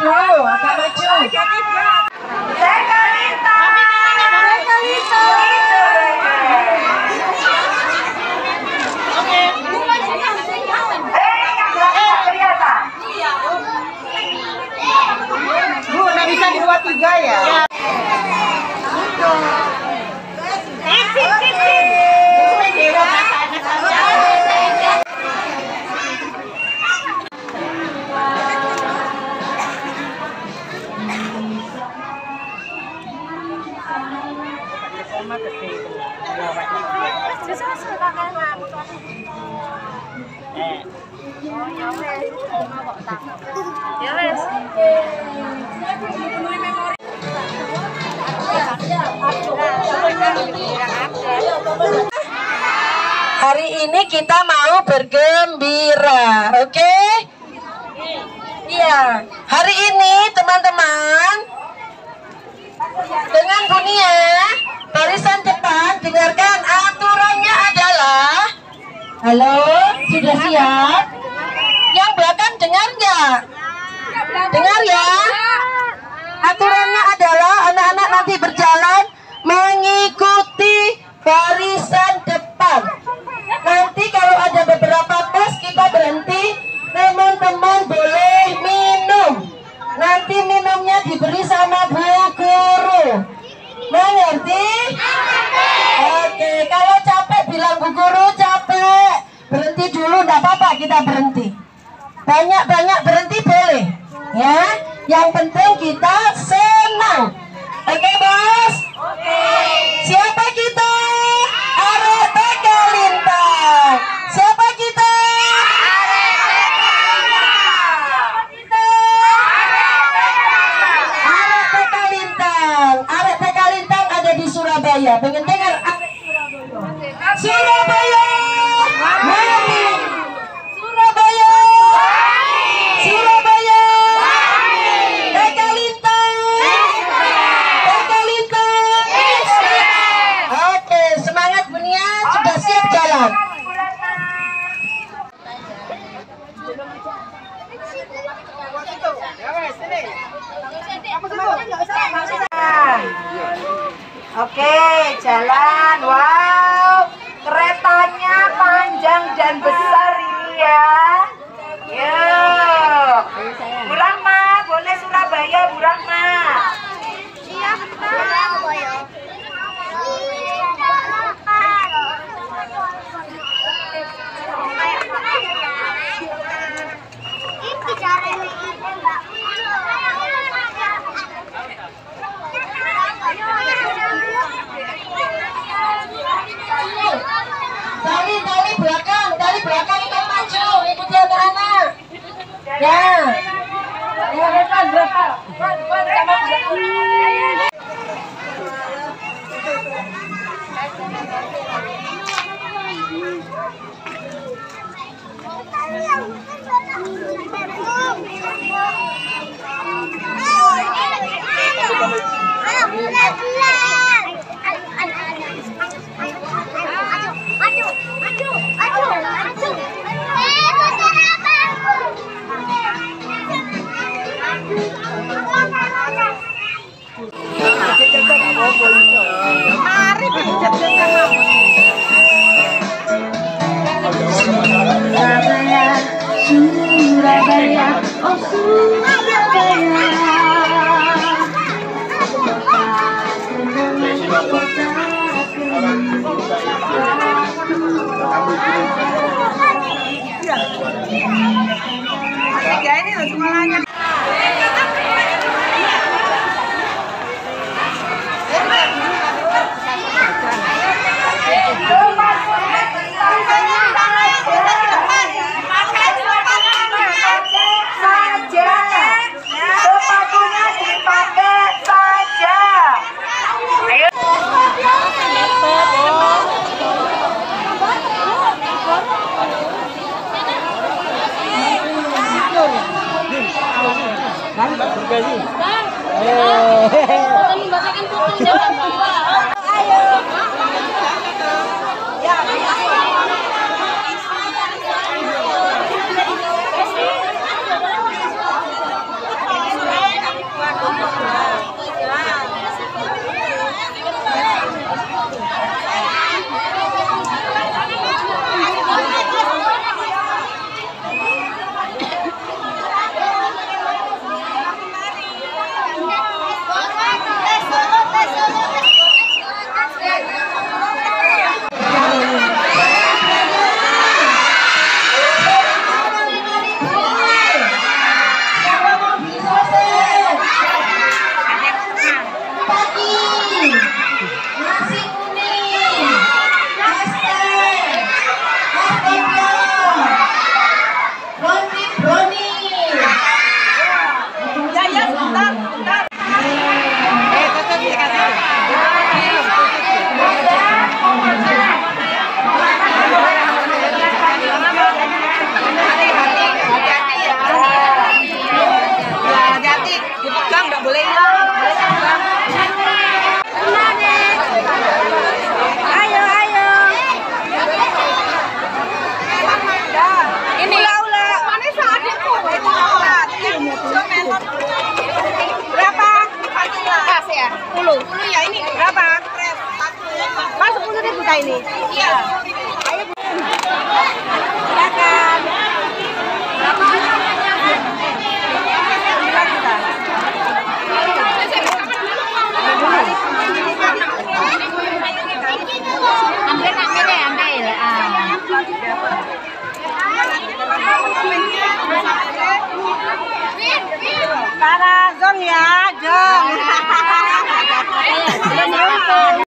dulu, agak maju. Bu, nggak bisa dibuat 3 ya? Hari ini kita mau bergembira, oke? Iya, hari ini teman-teman dengan dunia barisan depan, dengarkan aturannya adalah, halo, sudah siap? Yang belakang dengar nggak? Dengar ya? Aturannya adalah anak-anak nanti berjalan mengikuti barisan depan. Nanti kalau ada beberapa pos kita berhenti, teman-teman boleh minum. Nanti minumnya diberi sama Bu Guru. Mengerti? Oke, kalau capek bilang Bu Guru capek. Berhenti dulu, enggak apa-apa, kita berhenti. Banyak-banyak berhenti boleh. Ya, yang penting kita senang. Oke, Bos? Oke. Siapa kita? Arek Tegalintang. Siapa kita? Arek Tegalintang. Arek Tegalintang ada di Surabaya. Pengen dengar Arek Surabaya? Surabaya. Mami. Surabaya. Surabaya. Tegalintang. Tegalintang. Oke, semangat Bunia, sudah siap jalan. Oke, jalan. Wow, keretanya panjang dan besar ini ya. Yuk, Bu Rahma, boleh Surabaya, Bu Rahma. Dari belakang itu maju, ikuti anak-anak. Ya, ya berapa? Mari Surabaya, oh Surabaya. Ini loh sekolahnya. 10 ya ini. Berapa? Mas 10.000 dah ini. Iya. Ayo Bu. Silakan. Berapa? 9 juta. Ambil nak deh, ambil. Para Zong ya, Jong.